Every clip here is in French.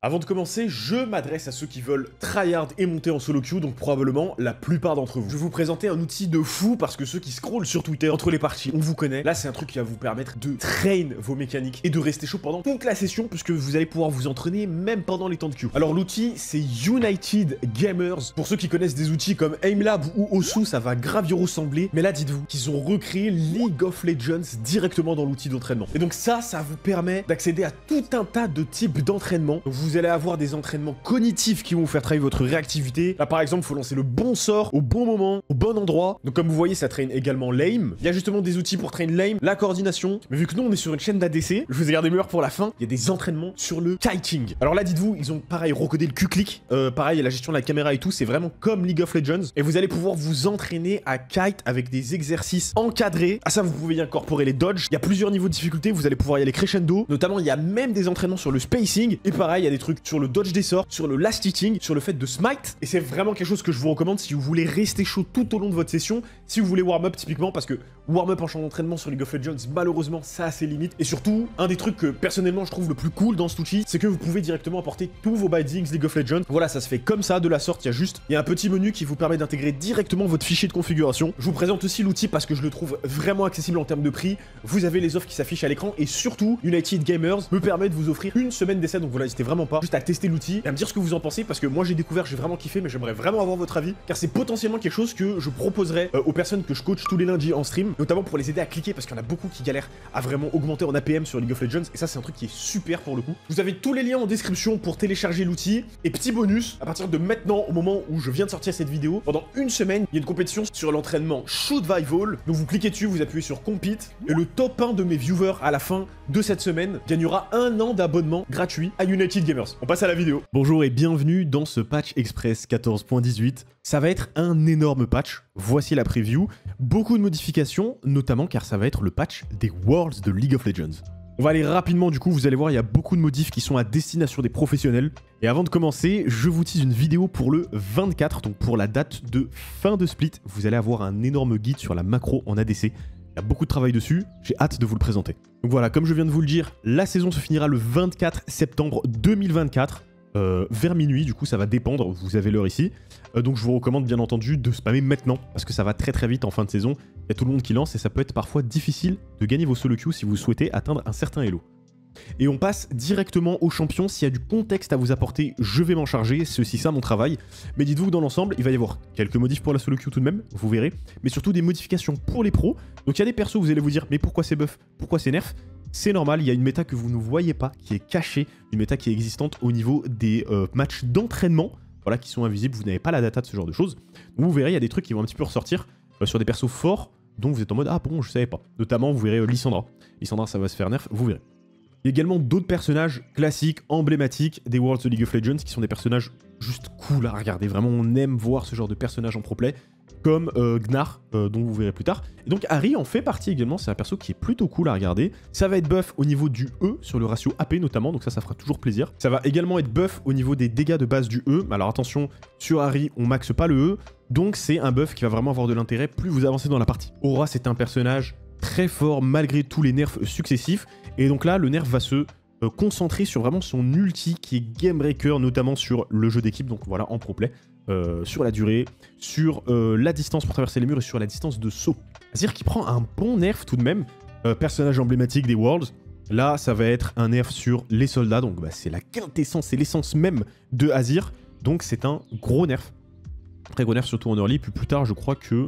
Avant de commencer, je m'adresse à ceux qui veulent tryhard et monter en solo queue, donc probablement la plupart d'entre vous. Je vais vous présenter un outil de fou parce que ceux qui scrollent sur Twitter entre les parties, on vous connaît. Là, c'est un truc qui va vous permettre de train vos mécaniques et de rester chaud pendant toute la session puisque vous allez pouvoir vous entraîner même pendant les temps de queue. Alors l'outil, c'est United Gamers. Pour ceux qui connaissent des outils comme Aimlab ou Osu, ça va grave y ressembler. Mais là, dites-vous qu'ils ont recréé League of Legends directement dans l'outil d'entraînement. Et donc ça vous permet d'accéder à tout un tas de types d'entraînement. Vous allez avoir des entraînements cognitifs qui vont vous faire travailler votre réactivité. Là, par exemple, il faut lancer le bon sort au bon moment, au bon endroit. Donc, comme vous voyez, ça traîne également l'aim. Il y a justement des outils pour train l'aim, la coordination. Mais vu que nous, on est sur une chaîne d'ADC, je vous ai gardé meilleur pour la fin. Il y a des entraînements sur le kiting. Alors là, dites-vous, ils ont pareil recodé le Q-click. Pareil, la gestion de la caméra et tout, c'est vraiment comme League of Legends. Et vous allez pouvoir vous entraîner à kite avec des exercices encadrés. À ça, vous pouvez y incorporer les dodges. Il y a plusieurs niveaux de difficulté. Vous allez pouvoir y aller crescendo. Notamment, il y a même des entraînements sur le spacing. Et pareil, il y a des trucs sur le dodge des sorts, sur le last hitting, sur le fait de smite. Et c'est vraiment quelque chose que je vous recommande si vous voulez rester chaud tout au long de votre session. Si vous voulez warm-up typiquement, parce que warm-up en champ d'entraînement sur League of Legends, malheureusement, ça a ses limites. Et surtout, un des trucs que personnellement je trouve le plus cool dans cet outil, c'est que vous pouvez directement apporter tous vos bindings League of Legends. Voilà, ça se fait comme ça, de la sorte. Il y a un petit menu qui vous permet d'intégrer directement votre fichier de configuration. Je vous présente aussi l'outil parce que je le trouve vraiment accessible en termes de prix. Vous avez les offres qui s'affichent à l'écran et surtout, United Gamers me permet de vous offrir une semaine d'essai. Donc voilà, n'hésitez vraiment pas juste à tester l'outil et à me dire ce que vous en pensez parce que moi j'ai découvert, j'ai vraiment kiffé, mais j'aimerais vraiment avoir votre avis car c'est potentiellement quelque chose que je proposerais aux personnes que je coach tous les lundis en stream, notamment pour les aider à cliquer parce qu'il y en a beaucoup qui galèrent à vraiment augmenter en APM sur League of Legends et ça c'est un truc qui est super pour le coup. Vous avez tous les liens en description pour télécharger l'outil et petit bonus, à partir de maintenant, au moment où je viens de sortir cette vidéo, pendant une semaine, il y a une compétition sur l'entraînement Shootvival. Donc vous cliquez dessus, vous appuyez sur Compete et le top 1 de mes viewers à la fin de cette semaine gagnera 1 an d'abonnement gratuit à United Gamers. On passe à la vidéo. Bonjour et bienvenue dans ce patch express 14.18. Ça va être un énorme patch. Voici la preview. Beaucoup de modifications, notamment car ça va être le patch des Worlds de League of Legends. On va aller rapidement du coup, vous allez voir, il y a beaucoup de modifs qui sont à destination des professionnels. Et avant de commencer, je vous tease une vidéo pour le 24, donc pour la date de fin de split. Vous allez avoir un énorme guide sur la macro en ADC. Il y a beaucoup de travail dessus, j'ai hâte de vous le présenter. Donc voilà, comme je viens de vous le dire, la saison se finira le 24 septembre 2024. Vers minuit, du coup ça va dépendre, vous avez l'heure ici. Donc je vous recommande bien entendu de spammer maintenant, parce que ça va très très vite en fin de saison. Il y a tout le monde qui lance et ça peut être parfois difficile de gagner vos solo queues si vous souhaitez atteindre un certain elo. Et on passe directement aux champions. S'il y a du contexte à vous apporter, je vais m'en charger, c'est aussi ça mon travail. Mais dites-vous que dans l'ensemble, il va y avoir quelques modifs pour la solo queue tout de même, vous verrez, mais surtout des modifications pour les pros. Donc il y a des persos, vous allez vous dire, mais pourquoi c'est buff, pourquoi c'est nerf? C'est normal, il y a une méta que vous ne voyez pas, qui est cachée, une méta qui est existante au niveau des matchs d'entraînement, voilà, qui sont invisibles, vous n'avez pas la data de ce genre de choses. Donc vous verrez, il y a des trucs qui vont un petit peu ressortir sur des persos forts, dont vous êtes en mode, ah bon, je savais pas. Notamment, vous verrez Lissandra. Lissandra, ça va se faire nerf, vous verrez. Il y a également d'autres personnages classiques, emblématiques des Worlds de League of Legends, qui sont des personnages juste cool à regarder. Vraiment, on aime voir ce genre de personnages en pro-play, comme Gnar, dont vous verrez plus tard. Et donc Ahri en fait partie également, c'est un perso qui est plutôt cool à regarder. Ça va être buff au niveau du E, sur le ratio AP notamment, donc ça fera toujours plaisir. Ça va également être buff au niveau des dégâts de base du E. Alors attention, sur Ahri, on maxe pas le E, donc c'est un buff qui va vraiment avoir de l'intérêt plus vous avancez dans la partie. Aura, c'est un personnage très fort malgré tous les nerfs successifs, et donc là, le nerf va se concentrer sur vraiment son ulti qui est game breaker, notamment sur le jeu d'équipe, donc voilà, en pro-play. Sur la durée, sur la distance pour traverser les murs et sur la distance de saut. Azir qui prend un bon nerf tout de même, personnage emblématique des Worlds. Là, ça va être un nerf sur les soldats, donc bah, c'est la quintessence, c'est l'essence même de Azir, donc c'est un gros nerf. Très gros nerf surtout en early, puis plus tard je crois que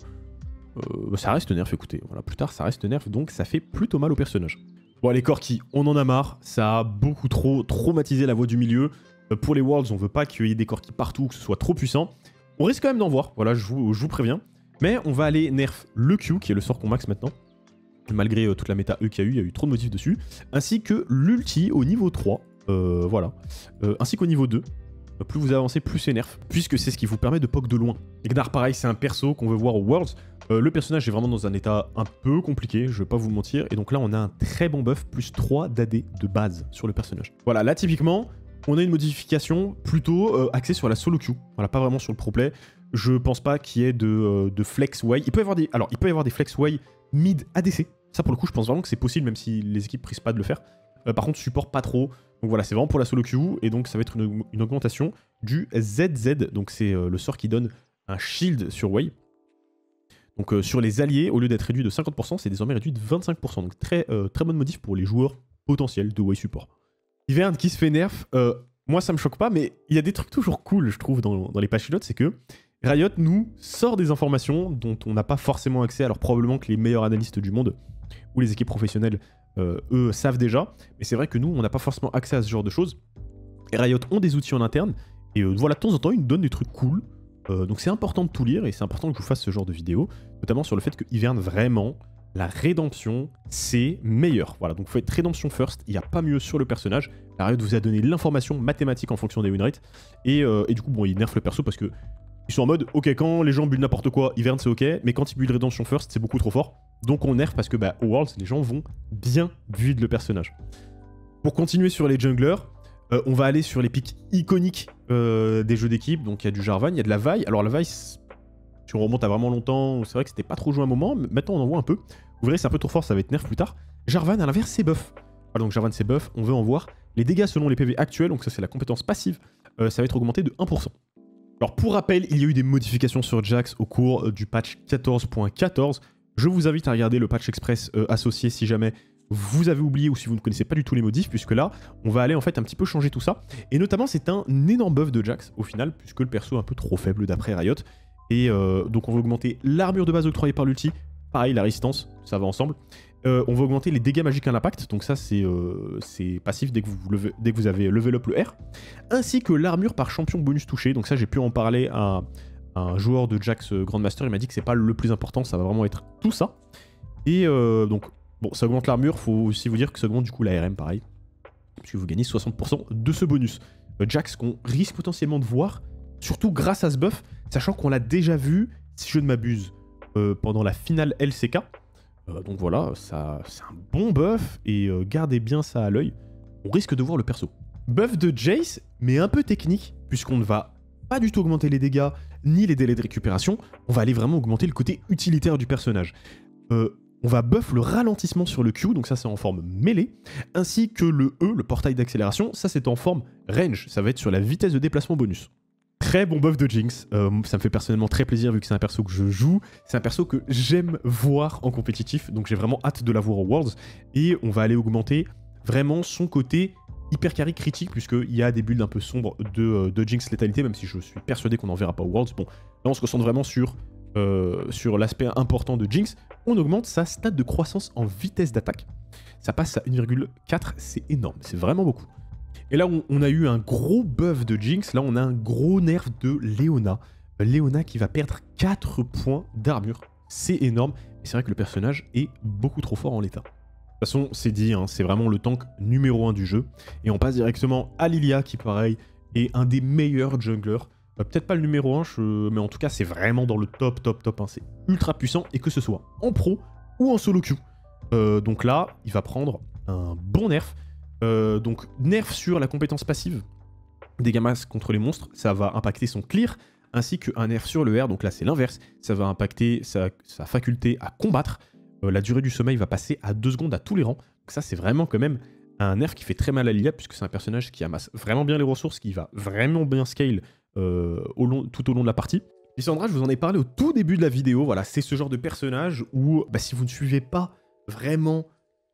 ça reste nerf, écoutez, voilà, plus tard ça reste nerf, donc ça fait plutôt mal au personnage. Bon allez Corki, on en a marre, ça a beaucoup trop traumatisé la voie du milieu. Pour les Worlds, on veut pas qu'il y ait des Corki partout, que ce soit trop puissant. On risque quand même d'en voir, voilà, je vous préviens. Mais on va aller nerf le Q, qui est le sort qu'on max maintenant. Malgré toute la méta E qu'il y a eu, il y a eu trop de motifs dessus. Ainsi que l'ulti au niveau 3, voilà. Ainsi qu'au niveau 2. Plus vous avancez, plus c'est nerf, puisque c'est ce qui vous permet de poke de loin. Gnar, pareil, c'est un perso qu'on veut voir aux Worlds. Le personnage est vraiment dans un état un peu compliqué, je vais pas vous mentir. Et donc là, on a un très bon buff, plus 3 d'AD de base sur le personnage. Voilà, là, typiquement, on a une modification plutôt axée sur la solo queue. Voilà, pas vraiment sur le pro-play. Je pense pas qu'il y ait de flex way. Il peut y avoir des flex way mid ADC. Ça, pour le coup, je pense vraiment que c'est possible, même si les équipes prisent pas de le faire. Par contre, support pas trop. Donc voilà, c'est vraiment pour la solo queue. Et donc ça va être une augmentation du ZZ. Donc c'est le sort qui donne un shield sur Wei. Donc sur les alliés, au lieu d'être réduit de 50%, c'est désormais réduit de 25%. Donc très bonne modif pour les joueurs potentiels de Wei support. Ivern qui se fait nerf, moi ça me choque pas, mais il y a des trucs toujours cool, je trouve, dans les patch notes, c'est que Riot nous sort des informations dont on n'a pas forcément accès, alors probablement que les meilleurs analystes du monde ou les équipes professionnelles, eux, savent déjà, mais c'est vrai que nous, on n'a pas forcément accès à ce genre de choses. Et Riot ont des outils en interne, et voilà, de temps en temps, ils nous donnent des trucs cool. Donc c'est important de tout lire, et c'est important que je vous fasse ce genre de vidéo, notamment sur le fait que Ivern, vraiment, la rédemption, c'est meilleur. Voilà, donc vous faites rédemption first, il n'y a pas mieux sur le personnage. La Riot vous a donné l'information mathématique en fonction des win rates, et du coup, bon, ils nerfent le perso parce que ils sont en mode, ok, quand les gens build n'importe quoi, Ivern c'est ok, mais quand ils build rédemption first, c'est beaucoup trop fort. Donc on nerf parce que bah, au Worlds, les gens vont bien build le personnage. Pour continuer sur les junglers, on va aller sur les pics iconiques des jeux d'équipe. Donc il y a du Jarvan, il y a de la Vi. Alors la Vi, si on remonte à vraiment longtemps, c'est vrai que c'était pas trop joué à un moment, mais maintenant on en voit un peu. Vous verrez, c'est un peu trop fort, ça va être nerf plus tard. Jarvan, à l'inverse, c'est buff. Voilà, donc Jarvan, c'est buff, on veut en voir. Les dégâts selon les PV actuels, donc ça c'est la compétence passive, ça va être augmenté de 1%. Alors pour rappel, il y a eu des modifications sur Jax au cours du patch 14.14. Je vous invite à regarder le patch express associé si jamais vous avez oublié ou si vous ne connaissez pas du tout les modifs, puisque là, on va aller en fait un petit peu changer tout ça. Et notamment, c'est un énorme buff de Jax au final, puisque le perso est un peu trop faible d'après Riot. Et donc on va augmenter l'armure de base octroyée par l'ulti. Pareil, la résistance, ça va ensemble. On va augmenter les dégâts magiques à l'impact, donc ça c'est passif dès que vous avez level up le R. Ainsi que l'armure par champion bonus touché, donc ça j'ai pu en parler à un joueur de Jax Grandmaster, il m'a dit que c'est pas le plus important, ça va vraiment être tout ça. Et donc, bon, ça augmente l'armure, faut aussi vous dire que ça augmente du coup la RM pareil, puisque vous gagnez 60% de ce bonus. Jax qu'on risque potentiellement de voir, surtout grâce à ce buff, sachant qu'on l'a déjà vu, si je ne m'abuse, pendant la finale LCK. Donc voilà, c'est un bon buff, et gardez bien ça à l'œil, on risque de voir le perso. Buff de Jace, mais un peu technique, puisqu'on ne va pas du tout augmenter les dégâts, ni les délais de récupération, on va aller vraiment augmenter le côté utilitaire du personnage. On va buff le ralentissement sur le Q, donc ça c'est en forme mêlée, ainsi que le E, le portail d'accélération, ça c'est en forme range, ça va être sur la vitesse de déplacement bonus. Très bon buff de Jinx, ça me fait personnellement très plaisir vu que c'est un perso que je joue, c'est un perso que j'aime voir en compétitif, donc j'ai vraiment hâte de la voir au Worlds, et on va aller augmenter vraiment son côté hyper carry critique, puisqu'il y a des builds un peu sombres de Jinx létalité, même si je suis persuadé qu'on n'en verra pas au Worlds. Bon, là on se concentre vraiment sur l'aspect important de Jinx. On augmente sa stat de croissance en vitesse d'attaque. Ça passe à 1,4, c'est énorme, c'est vraiment beaucoup. Et là on a eu un gros buff de Jinx, là on a un gros nerf de Leona. Leona qui va perdre 4 points d'armure, c'est énorme, et c'est vrai que le personnage est beaucoup trop fort en l'état. De toute façon, c'est dit, hein, c'est vraiment le tank numéro 1 du jeu. Et on passe directement à Lilia, qui pareil, est un des meilleurs junglers. Peut-être pas le numéro 1, mais en tout cas, c'est vraiment dans le top. Hein. C'est ultra puissant, et que ce soit en pro ou en solo queue. Donc là, il va prendre un bon nerf. Donc nerf sur la compétence passive, dégâts masse contre les monstres, ça va impacter son clear, ainsi qu'un nerf sur le R, donc là c'est l'inverse, ça va impacter sa faculté à combattre. La durée du sommeil va passer à 2 secondes à tous les rangs. Donc ça, c'est vraiment quand même un nerf qui fait très mal à Lilia, puisque c'est un personnage qui amasse vraiment bien les ressources, qui va vraiment bien scale tout au long de la partie. Lissandra, je vous en ai parlé au tout début de la vidéo. Voilà, c'est ce genre de personnage où, si vous ne suivez pas vraiment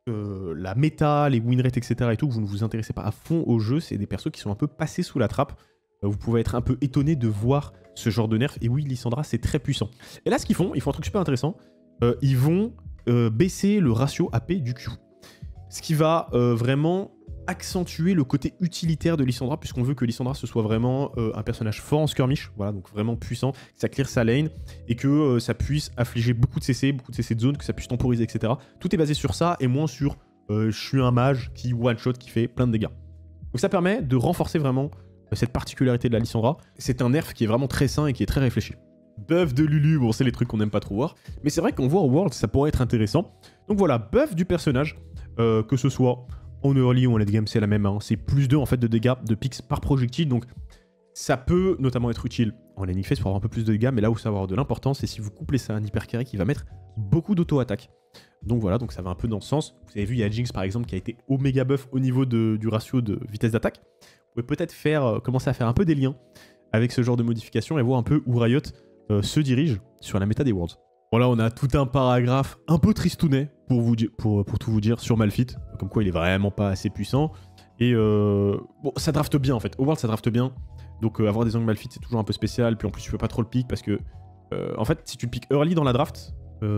la méta, les win rates, etc. et tout, que vous ne vous intéressez pas à fond au jeu, c'est des persos qui sont un peu passés sous la trappe. Vous pouvez être un peu étonné de voir ce genre de nerf. Et oui, Lissandra, c'est très puissant. Et là, ce qu'ils font un truc super intéressant. Ils vont baisser le ratio AP du Q. Ce qui va vraiment accentuer le côté utilitaire de Lissandra, puisqu'on veut que Lissandra ce soit vraiment un personnage fort en skirmish, voilà, donc vraiment puissant, que ça clear sa lane, et que ça puisse affliger beaucoup de CC de zone, que ça puisse temporiser, etc. Tout est basé sur ça, et moins sur je suis un mage qui one-shot, qui fait plein de dégâts. Donc ça permet de renforcer vraiment cette particularité de la Lissandra. C'est un nerf qui est vraiment très sain et qui est très réfléchi. Buff de Lulu, bon c'est les trucs qu'on n'aime pas trop voir, mais c'est vrai qu'on voit au World, ça pourrait être intéressant. Donc voilà, buff du personnage, que ce soit en early ou en late game, c'est la même, hein. C'est plus 2 en fait de dégâts de pix par projectile, donc ça peut notamment être utile en laning phase pour avoir un peu plus de dégâts, mais là où ça va avoir de l'importance, c'est si vous couplez ça à un hyper carry qui va mettre beaucoup d'auto-attaque. Donc voilà, donc ça va un peu dans ce sens. Vous avez vu, il y a Jinx par exemple qui a été Oméga buff au niveau du ratio de vitesse d'attaque. Vous pouvez peut-être commencer à faire un peu des liens avec ce genre de modification et voir un peu où Riot se dirige sur la méta des Worlds. Voilà, on a tout un paragraphe un peu tristounet pour tout vous dire sur Malphite, comme quoi il est vraiment pas assez puissant. Et bon, ça drafte bien en fait. Au World, ça drafte bien. Donc avoir des angles Malphite, c'est toujours un peu spécial. Puis en plus, tu peux pas trop le pick parce que, en fait, si tu le piques early dans la draft,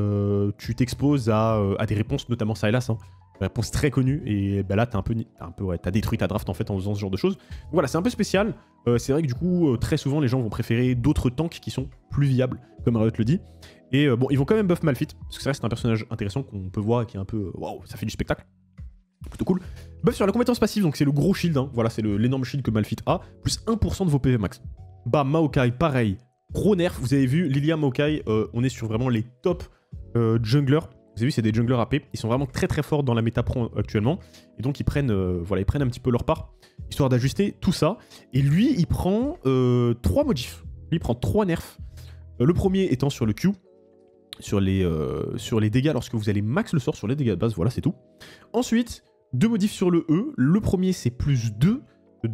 tu t'exposes à des réponses, notamment Sylas, hein, des réponses très connues. Et bah là, t'as détruit ta draft en fait en faisant ce genre de choses. Donc voilà, c'est un peu spécial. C'est vrai que du coup, très souvent, les gens vont préférer d'autres tanks qui sont plus viables, comme Riot le dit. Et bon, ils vont quand même buff Malphite, parce que ça reste un personnage intéressant qu'on peut voir et qui est un peu... Waouh, ça fait du spectacle. Plutôt cool. Buff sur la compétence passive, donc c'est le gros shield, hein. Voilà, c'est l'énorme shield que Malphite a, plus 1% de vos PV max. Bah, Maokai, pareil. Gros nerf, vous avez vu, Lilia, Maokai, on est sur vraiment les top junglers. Vous avez vu, c'est des junglers AP. Ils sont vraiment très très forts dans la méta pro actuellement. Et donc ils prennent, voilà, ils prennent un petit peu leur part, histoire d'ajuster tout ça. Et lui, il prend 3 modifs. Lui, il prend 3 nerfs. Le premier étant sur le Q, sur les dégâts lorsque vous allez max le sort sur les dégâts de base, voilà, c'est tout. Ensuite, 2 modifs sur le E. Le premier, c'est plus 2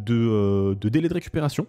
de délai de récupération.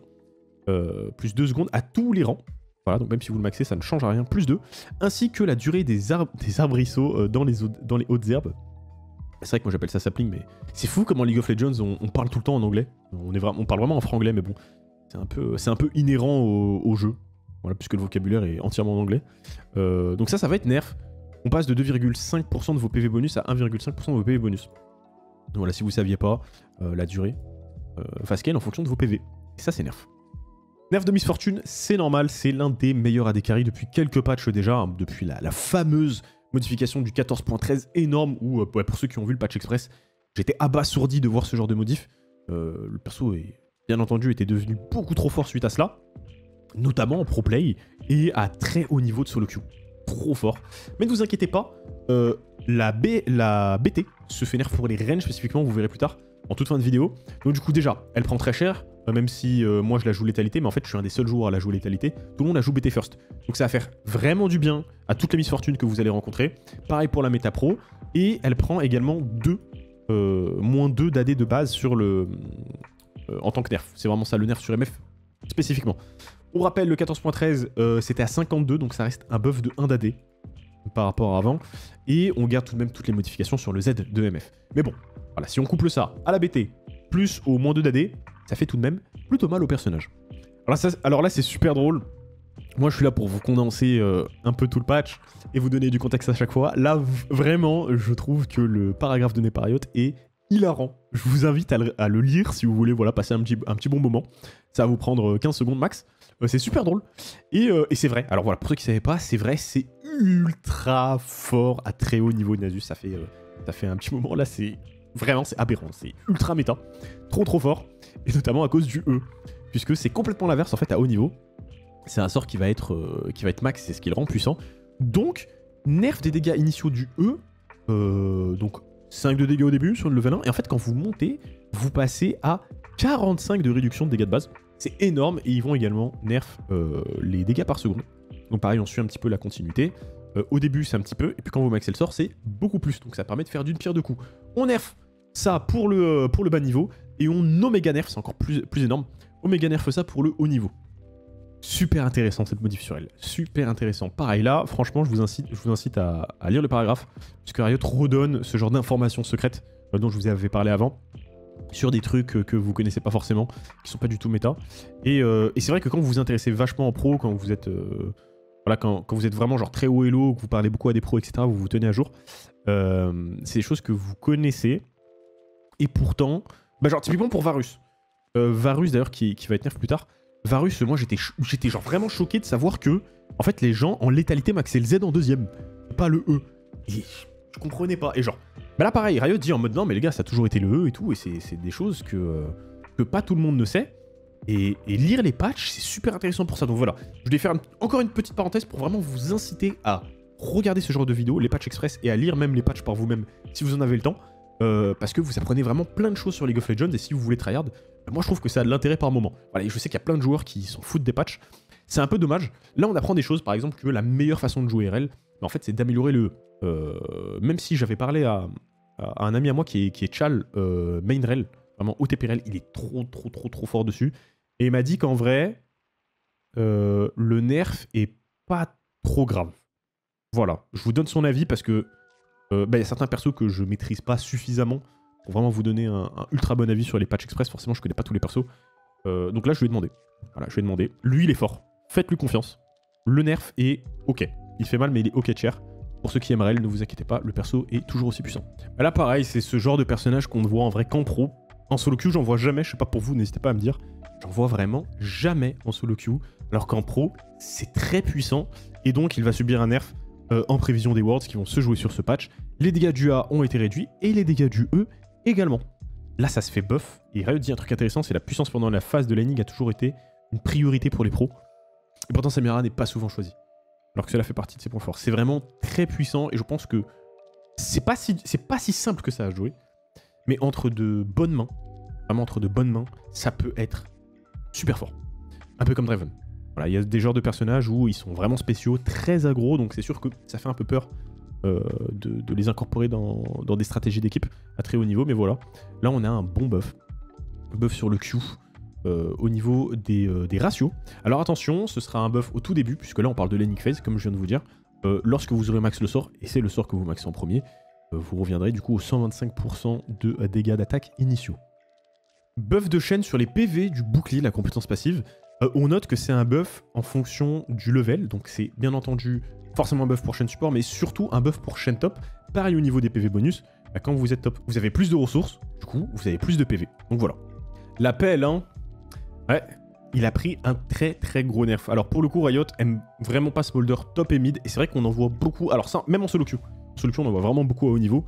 Plus 2 secondes à tous les rangs. Voilà, donc même si vous le maxez, ça ne change rien. Plus 2. Ainsi que la durée des arbrisseaux dans les hautes herbes. C'est vrai que moi j'appelle ça sapling, mais c'est fou comment League of Legends, on parle tout le temps en anglais. On parle vraiment en franglais, mais bon, c'est un peu inhérent au jeu. Voilà, puisque le vocabulaire est entièrement en anglais. Donc ça va être nerf. On passe de 2,5% de vos PV bonus à 1,5% de vos PV bonus. Donc voilà, si vous saviez pas, la durée va scale en fonction de vos PV. Et ça, c'est nerf. Nerf de Miss Fortune, c'est normal, c'est l'un des meilleurs AD carry depuis quelques patchs déjà, hein, depuis la fameuse modification du 14.13 énorme, où pour ceux qui ont vu le patch express, j'étais abasourdi de voir ce genre de modif. Le perso, bien entendu, était devenu beaucoup trop fort suite à cela. Notamment en pro play et à très haut niveau de solo queue. Trop fort. Mais ne vous inquiétez pas, la BT se fait nerf pour les ranges spécifiquement, vous verrez plus tard, en toute fin de vidéo. Donc du coup déjà, elle prend très cher, même si moi je la joue létalité, mais en fait je suis un des seuls joueurs à la jouer létalité. Tout le monde la joue BT first. Donc ça va faire vraiment du bien à toutes les Miss Fortune que vous allez rencontrer. Pareil pour la méta pro. Et elle prend également moins 2 d'AD de base sur en tant que nerf. C'est vraiment ça le nerf sur MF spécifiquement. On rappelle, le 14.13, c'était à 52, donc ça reste un buff de 1 d'AD par rapport à avant. Et on garde tout de même toutes les modifications sur le Z de MF. Mais bon, voilà, si on couple ça à la BT, plus au moins 2 d'AD, ça fait tout de même plutôt mal au personnage. Alors là, c'est super drôle. Moi, je suis là pour vous condenser un peu tout le patch et vous donner du contexte à chaque fois. Là, vraiment, je trouve que le paragraphe donné par Riot est hilarant. Je vous invite à le lire si vous voulez passer un petit bon moment. Ça va vous prendre 15 secondes max. C'est super drôle. Et c'est vrai. Alors voilà, pour ceux qui ne savaient pas, c'est vrai, c'est ultra fort à très haut niveau de Nasus. Ça fait un petit moment là, c'est aberrant. C'est ultra méta. Trop fort. Et notamment à cause du E. Puisque c'est complètement l'inverse en fait à haut niveau. C'est un sort qui va être max, c'est ce qui le rend puissant. Donc, nerf des dégâts initiaux du E. Donc 5 de dégâts au début sur le level 1. Et en fait, quand vous montez, vous passez à 45 de réduction de dégâts de base. C'est énorme. Et ils vont également nerf les dégâts par seconde. Donc pareil, on suit un petit peu la continuité. Au début, c'est un petit peu. Et puis quand vous maxez le sort, c'est beaucoup plus. Donc ça permet de faire d'une pierre deux coups. On nerf ça pour le bas niveau. Et on oméga nerf, c'est encore plus énorme. Oméga nerf ça pour le haut niveau. Super intéressant cette modif sur elle. Super intéressant. Pareil là, franchement, je vous incite à lire le paragraphe. Puisque Riot redonne ce genre d'informations secrètes dont je vous avais parlé avant. Sur des trucs que vous connaissez pas forcément, qui sont pas du tout méta. Et c'est vrai que quand vous vous intéressez vachement en pro, quand vous êtes voilà, quand vous êtes vraiment genre très haut elo, que vous parlez beaucoup à des pros, etc., vous vous tenez à jour, c'est des choses que vous connaissez. Et pourtant, bah genre typiquement pour Varus. Varus d'ailleurs qui va être nerf plus tard. Varus, moi j'étais genre vraiment choqué de savoir que en fait les gens en létalité maxaient le Z en deuxième, pas le E. Et je comprenais pas. Et genre, bah là pareil, Riot dit en mode non mais les gars ça a toujours été le E et tout, et c'est des choses que pas tout le monde ne sait. Et lire les patchs, c'est super intéressant pour ça. Donc voilà, je voulais faire encore une petite parenthèse pour vraiment vous inciter à regarder ce genre de vidéos, les patchs express, et à lire même les patchs par vous-même si vous en avez le temps. Parce que vous apprenez vraiment plein de choses sur League of Legends, et si vous voulez tryhard, moi je trouve que ça a de l'intérêt par moment. Voilà, et je sais qu'il y a plein de joueurs qui s'en foutent des patchs. C'est un peu dommage. Là on apprend des choses, par exemple que la meilleure façon de jouer RL, Mais en fait, c'est d'améliorer le même si j'avais parlé à un ami à moi qui est Chal, Mainrail, vraiment OTPRL, il est trop fort dessus. Et il m'a dit qu'en vrai, le nerf est pas trop grave. Voilà, je vous donne son avis parce que y a certains persos que je maîtrise pas suffisamment pour vraiment vous donner un ultra bon avis sur les patchs express. Forcément, je connais pas tous les persos. Donc là, je lui ai demandé. Voilà, je lui ai demandé. Lui, il est fort. Faites-lui confiance. Le nerf est ok. Il fait mal, mais il est ok cher. Pour ceux qui aimeraient, ne vous inquiétez pas, le perso est toujours aussi puissant. Bah là, pareil, c'est ce genre de personnage qu'on ne voit en vrai qu'en pro. En solo queue, j'en vois jamais. Je sais pas pour vous, n'hésitez pas à me dire. J'en vois vraiment jamais en solo queue. Alors qu'en pro, c'est très puissant. Et donc, il va subir un nerf en prévision des Worlds qui vont se jouer sur ce patch. Les dégâts du A ont été réduits et les dégâts du E également. Là, ça se fait buff. Et Riot dit un truc intéressant, c'est la puissance pendant la phase de laning a toujours été une priorité pour les pros. Et pourtant, Samira n'est pas souvent choisie. Alors que cela fait partie de ses points forts. C'est vraiment très puissant et je pense que c'est pas si simple que ça à jouer. Mais entre de bonnes mains, vraiment entre de bonnes mains, ça peut être super fort. Un peu comme Draven. Voilà, il y a des genres de personnages où ils sont vraiment spéciaux, très aggro, donc c'est sûr que ça fait un peu peur de les incorporer dans des stratégies d'équipe à très haut niveau, mais voilà. Là, on a un bon buff. Buff sur le Q au niveau des ratios. Alors attention, ce sera un buff au tout début, puisque là, on parle de laning phase, comme je viens de vous dire. Lorsque vous aurez max le sort, et c'est le sort que vous maxez en premier, vous reviendrez du coup aux 125% de dégâts d'attaque initiaux. Buff de chaîne sur les PV du bouclier, la compétence passive. On note que c'est un buff en fonction du level, donc c'est bien entendu forcément un buff pour chaîne support, mais surtout un buff pour chaîne top. Pareil au niveau des PV bonus, quand vous êtes top, vous avez plus de ressources, du coup vous avez plus de PV. Donc voilà. La pelle, hein, ouais, il a pris un très gros nerf. Alors pour le coup, Riot aime vraiment pas Smolder top et mid, et c'est vrai qu'on en voit beaucoup, alors ça, même en solo queue. En solo queue, on en voit vraiment beaucoup à haut niveau.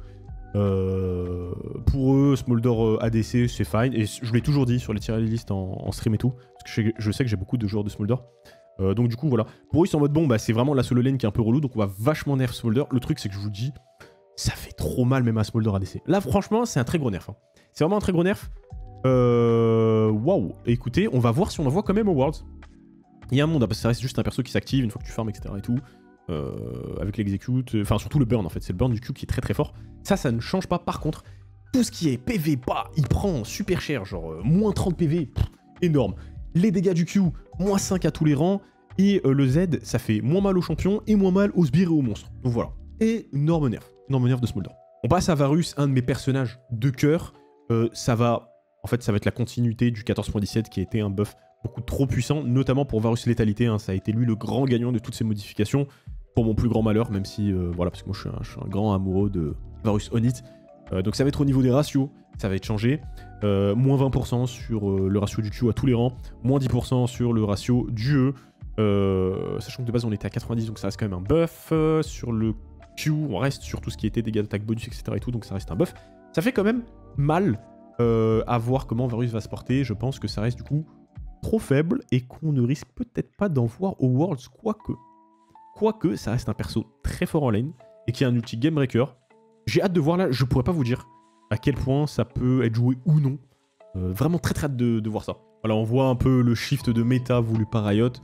Pour eux, Smolder ADC, c'est fine. Et je l'ai toujours dit sur les tier list en stream et tout. Parce que je sais que j'ai beaucoup de joueurs de Smolder. Donc du coup, voilà. Pour eux, ils sont en mode bon, bah c'est vraiment la solo lane qui est un peu relou. Donc on va vachement nerf Smolder. Le truc, c'est que je vous dis, ça fait trop mal même à Smolder ADC. Là, franchement, c'est un très gros nerf. Hein. C'est vraiment un très gros nerf. Waouh. Écoutez, on va voir si on en voit quand même au Worlds. Il y a un monde, hein, parce que ça reste juste un perso qui s'active une fois que tu farmes, etc. et tout. Avec l'execute, enfin surtout le burn en fait, c'est le burn du Q qui est très fort. Ça ne change pas. Par contre, tout ce qui est PV, bah, il prend super cher, genre moins 30 PV, énorme. Les dégâts du Q, moins 5 à tous les rangs, et le Z, ça fait moins mal aux champions et moins mal aux sbires et aux monstres. Donc voilà, énorme nerf de Smolder. On passe à Varus, un de mes personnages de cœur. Ça va être la continuité du 14.17 qui a été un buff beaucoup trop puissant, notamment pour Varus Létalité, hein, ça a été lui le grand gagnant de toutes ces modifications, pour mon plus grand malheur, même si, voilà, parce que moi je suis un grand amoureux de Varus Onit. Donc ça va être au niveau des ratios, ça va être changé. Moins 20% sur le ratio du Q à tous les rangs, moins 10% sur le ratio du E. Sachant que de base on était à 90, donc ça reste quand même un buff. Sur le Q, on reste sur tout ce qui était dégâts d'attaque bonus, etc. et tout, donc ça reste un buff. Ça fait quand même mal à voir comment Varus va se porter. Je pense que ça reste du coup trop faible et qu'on ne risque peut-être pas d'en voir au Worlds, quoique ça reste un perso très fort en lane et qui a un ulti game breaker. J'ai hâte de voir là, je pourrais pas vous dire à quel point ça peut être joué ou non. Vraiment très hâte de voir ça. Voilà, on voit un peu le shift de méta voulu par Riot.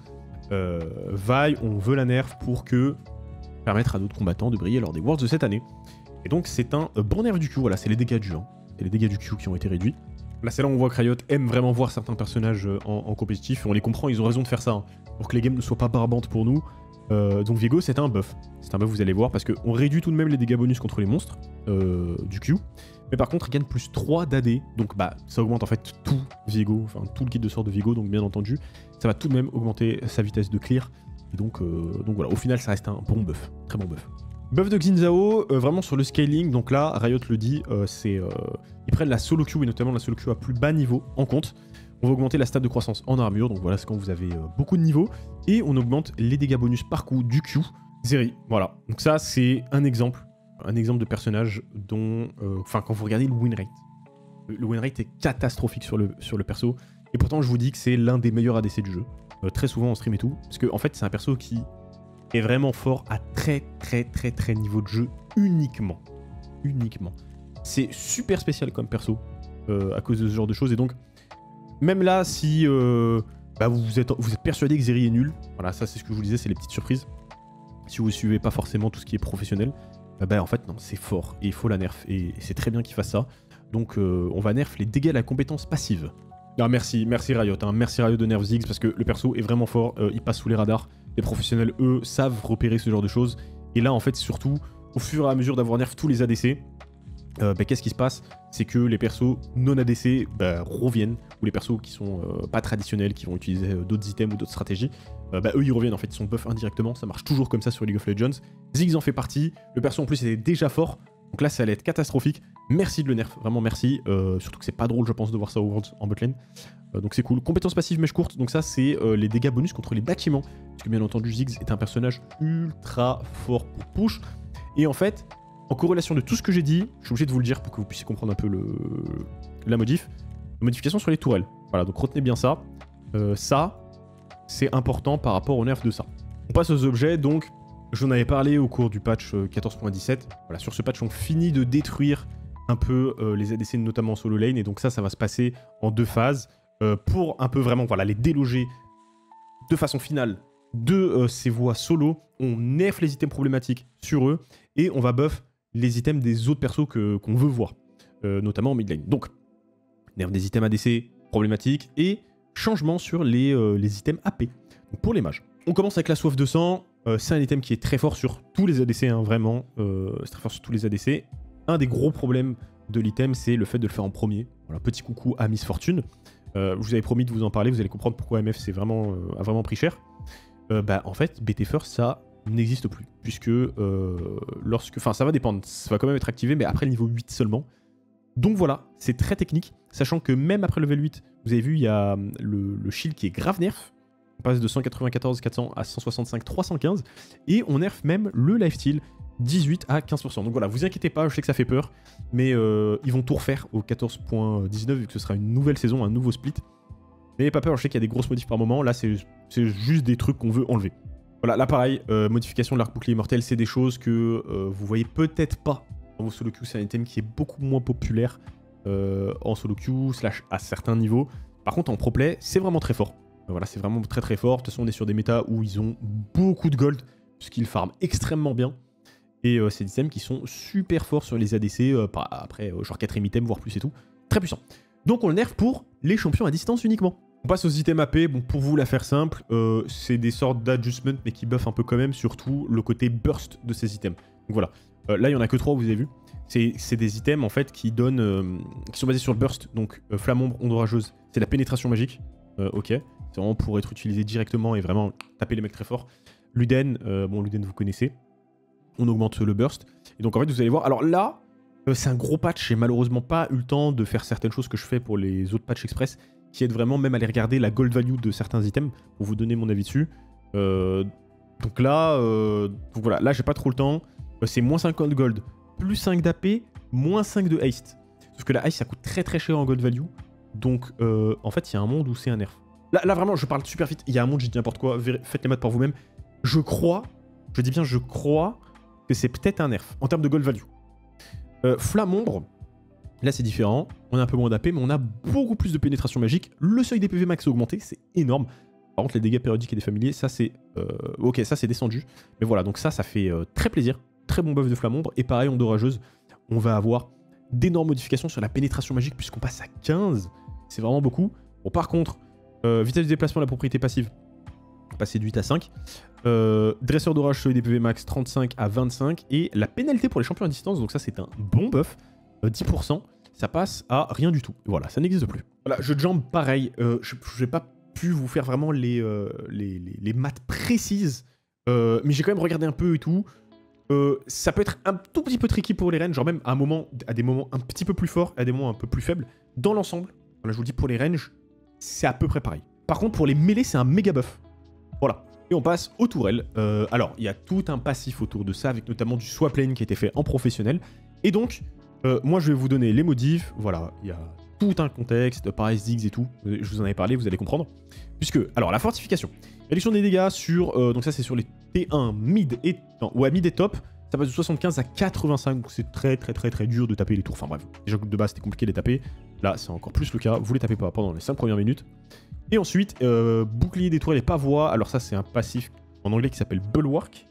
Vi, on veut la nerf pour permettre à d'autres combattants de briller lors des Worlds de cette année. Et donc c'est un bon nerf du Q, voilà, c'est les dégâts du 1. C'est les dégâts du Q qui ont été réduits. Là, c'est là où on voit que Riot aime vraiment voir certains personnages en compétitif, et on les comprend, ils ont raison de faire ça, hein, pour que les games ne soient pas barbantes pour nous. Donc Viego, c'est un buff. C'est un buff, vous allez voir, parce qu'on réduit tout de même les dégâts bonus contre les monstres du Q. Mais par contre, il gagne plus 3 d'AD, donc bah ça augmente en fait tout Viego, enfin tout le kit de sort de Viego, donc bien entendu, ça va tout de même augmenter sa vitesse de clear. Et donc voilà, au final, ça reste un bon buff, très bon buff. Buff de Xin Zhao, vraiment sur le scaling, donc là, Riot le dit, ils prennent la solo queue, et notamment la solo queue à plus bas niveau, en compte. On va augmenter la stat de croissance en armure, donc voilà, c'est quand vous avez beaucoup de niveaux, et on augmente les dégâts bonus par coup du Q, Zeri, voilà. Donc ça, c'est un exemple de personnage dont, quand vous regardez le win rate, le win rate est catastrophique sur le perso, et pourtant je vous dis que c'est l'un des meilleurs ADC du jeu, très souvent en stream et tout, parce que en fait, c'est un perso qui est vraiment fort à très niveau de jeu uniquement. C'est super spécial comme perso à cause de ce genre de choses, et donc même là si vous êtes persuadé que Zeri est nul, voilà, ça c'est ce que je vous disais, c'est les petites surprises. si vous suivez pas forcément tout ce qui est professionnel, bah en fait non, c'est fort et il faut la nerf et c'est très bien qu'il fasse ça. Donc on va nerf les dégâts à la compétence passive. Ah, merci Riot, hein. Merci Riot de nerf Ziggs parce que le perso est vraiment fort, il passe sous les radars. Les professionnels, eux, savent repérer ce genre de choses. Et là, en fait, surtout, au fur et à mesure d'avoir nerf tous les ADC, qu'est-ce qui se passe? C'est que les persos non ADC reviennent, ou les persos qui sont pas traditionnels, qui vont utiliser d'autres items ou d'autres stratégies, eux ils reviennent en fait, ils sont buff indirectement, ça marche toujours comme ça sur League of Legends. Ziggs en fait partie, le perso en plus était déjà fort, donc là ça allait être catastrophique. Merci de le nerf, vraiment merci, surtout que c'est pas drôle je pense de voir ça au Worlds en botlane. Donc c'est cool. Compétence passive mèche courte, donc ça c'est les dégâts bonus contre les bâtiments, parce que bien entendu Ziggs est un personnage ultra fort pour push, et en fait, en corrélation de tout ce que j'ai dit, je suis obligé de vous le dire pour que vous puissiez comprendre un peu la modification sur les tourelles. Voilà, donc retenez bien ça. Ça, c'est important par rapport au nerf de ça. On passe aux objets, donc je vous en avais parlé au cours du patch 14.17. Voilà, sur ce patch, on finit de détruire un peu les ADC, notamment en solo lane, et donc ça va se passer en 2 phases pour un peu vraiment les déloger de façon finale de ces voies solo. On nerf les items problématiques sur eux, et on va buff les items des autres persos qu'on veut voir, notamment en mid lane. Donc, nerf des items ADC problématiques et changement sur les items AP. Donc pour les mages. On commence avec la soif de sang. C'est un item qui est très fort sur tous les ADC, hein, vraiment. C'est très fort sur tous les ADC. Un des gros problèmes de l'item, c'est le fait de le faire en premier. Voilà, petit coucou à Miss Fortune. Je vous avais promis de vous en parler, vous allez comprendre pourquoi MF a vraiment pris cher. En fait, BT First, ça n'existe plus, puisque ça va dépendre, ça va quand même être activé, mais après le niveau 8 seulement. Donc voilà, c'est très technique, sachant que même après level 8, vous avez vu, il y a le shield qui est grave nerf. On passe de 194 400 à 165 315, et on nerf même le lifesteal 18 à 15%. Donc voilà, vous inquiétez pas, je sais que ça fait peur, mais ils vont tout refaire au 14.19 vu que ce sera une nouvelle saison, un nouveau split. N'ayez pas peur, je sais qu'il y a des grosses modifs par moment, là c'est juste des trucs qu'on veut enlever. Voilà, là pareil, modification de l'arc bouclier immortel, c'est des choses que vous voyez peut-être pas dans vos solo queue, c'est un item qui est beaucoup moins populaire en solo queue, / à certains niveaux. Par contre en pro play, c'est vraiment très fort. Voilà, c'est vraiment très très fort. De toute façon, on est sur des méta où ils ont beaucoup de gold, puisqu'ils farment extrêmement bien. Et c'est des items qui sont super forts sur les ADC, après genre 4ème item, voire plus et tout. Très puissant. Donc on le nerf pour les champions à distance uniquement. On passe aux items AP, bon pour vous la faire simple, c'est des sortes d'adjustments mais qui buffent un peu quand même, surtout le côté burst de ces items. Donc voilà, là il n'y en a que 3, vous avez vu. C'est des items en fait qui donnent, qui sont basés sur le burst, donc flamme ombre, onde orageuse, c'est la pénétration magique, ok. C'est vraiment pour être utilisé directement et vraiment taper les mecs très fort. Luden, Luden vous connaissez, on augmente le burst. Et donc en fait vous allez voir, alors là, c'est un gros patch, j'ai malheureusement pas eu le temps de faire certaines choses que je fais pour les autres patchs express, qui aident vraiment même à aller regarder la gold value de certains items, pour vous donner mon avis dessus. Donc là, voilà, là j'ai pas trop le temps, c'est moins 50 gold, plus 5 d'AP, moins 5 de haste. Sauf que la haste ça coûte très très cher en gold value, donc en fait il y a un monde où c'est un nerf. Là vraiment je parle super vite, il y a un monde, j'ai dit n'importe quoi, faites les maths par vous-même. Je dis bien je crois que c'est peut-être un nerf en termes de gold value. Flamme ombre, là c'est différent, on a un peu moins d'AP mais on a beaucoup plus de pénétration magique, le seuil des PV max est augmenté, c'est énorme. Par contre les dégâts périodiques et des familiers, ça c'est... ok, ça c'est descendu, mais voilà, donc ça fait très plaisir, très bon buff de flamme ombre, et pareil onde orageuse, on va avoir d'énormes modifications sur la pénétration magique puisqu'on passe à 15, c'est vraiment beaucoup. Bon par contre, vitesse de déplacement, la propriété passive, passer de 8 à 5. Dresseur d'orage, seuil des PV max 35 à 25. Et la pénalité pour les champions à distance, donc ça c'est un bon buff, 10%, ça passe à rien du tout. Voilà, ça n'existe plus. Voilà, jeu de jambes, pareil, je n'ai pas pu vous faire vraiment les maths précises, mais j'ai quand même regardé un peu et tout. Ça peut être un tout petit peu tricky pour les ranges, genre même à des moments un petit peu plus forts, à des moments un peu plus faibles. Dans l'ensemble, voilà, je vous dis pour les ranges, c'est à peu près pareil. Par contre, pour les mêlées, c'est un méga buff. Voilà. Et on passe aux tourelles. Alors, il y a tout un passif autour de ça, avec notamment du swap lane qui a été fait en professionnel. Et donc, moi, je vais vous donner les modifs. Voilà, il y a tout un contexte, pareil, Ziggs et tout. Je vous en avais parlé, vous allez comprendre. Puisque, alors, la fortification. Réduction des dégâts sur... donc ça, c'est sur les T1, mid et... Non, ouais, mid et top. Ça passe de 75 à 85, donc c'est très dur de taper les tours. Enfin bref, déjà de base c'était compliqué de les taper. Là c'est encore plus le cas, vous les tapez pas pendant les 5 premières minutes. Et ensuite, bouclier des tourelles et pavois. Alors ça c'est un passif en anglais qui s'appelle Bulwark.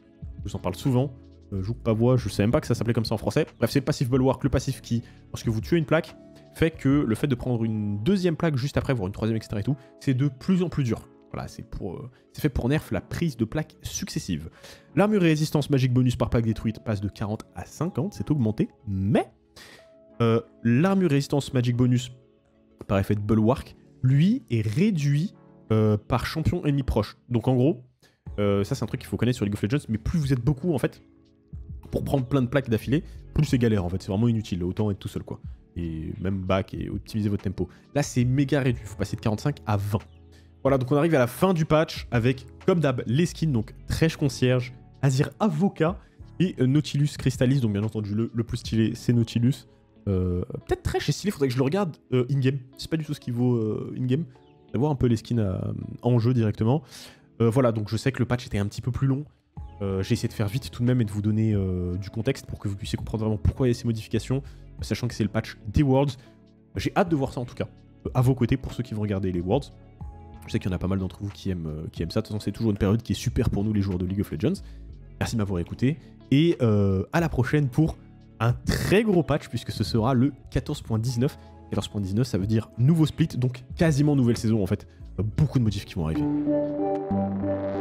je vous en parle souvent. Joue Pavois, je sais même pas que ça s'appelait comme ça en français. Bref, c'est le passif Bulwark, le passif qui, lorsque vous tuez une plaque, fait que le fait de prendre une deuxième plaque juste après, voire une troisième, etc. et tout, c'est de plus en plus dur. Voilà, c'est fait pour nerf la prise de plaques successives. L'armure et résistance magique bonus par plaque détruite passe de 40 à 50, c'est augmenté, mais l'armure et résistance magique bonus par effet de Bulwark, lui, est réduit par champion ennemi proche. Donc en gros, ça c'est un truc qu'il faut connaître sur League of Legends, mais plus vous êtes beaucoup en fait, pour prendre plein de plaques d'affilée, plus c'est galère en fait, c'est vraiment inutile, autant être tout seul quoi. Et même back et optimiser votre tempo. Là c'est méga réduit, il faut passer de 45 à 20. Voilà, donc on arrive à la fin du patch avec, comme d'hab, les skins, donc Trèche Concierge, Azir Avocat et Nautilus Crystallis, donc bien entendu le plus stylé c'est Nautilus. Peut-être Trèche est stylé, faudrait que je le regarde in-game, c'est pas du tout ce qu'il vaut in-game. On va voir un peu les skins en jeu directement. Voilà, donc je sais que le patch était un petit peu plus long. J'ai essayé de faire vite tout de même et de vous donner du contexte pour que vous puissiez comprendre vraiment pourquoi il y a ces modifications, sachant que c'est le patch des Worlds. J'ai hâte de voir ça en tout cas, à vos côtés pour ceux qui vont regarder les Worlds. Je sais qu'il y en a pas mal d'entre vous qui aiment ça, de toute façon c'est toujours une période qui est super pour nous les joueurs de League of Legends. Merci de m'avoir écouté, et à la prochaine pour un très gros patch, puisque ce sera le 14.19. 14.19 ça veut dire nouveau split, donc quasiment nouvelle saison en fait. Beaucoup de modifs qui vont arriver.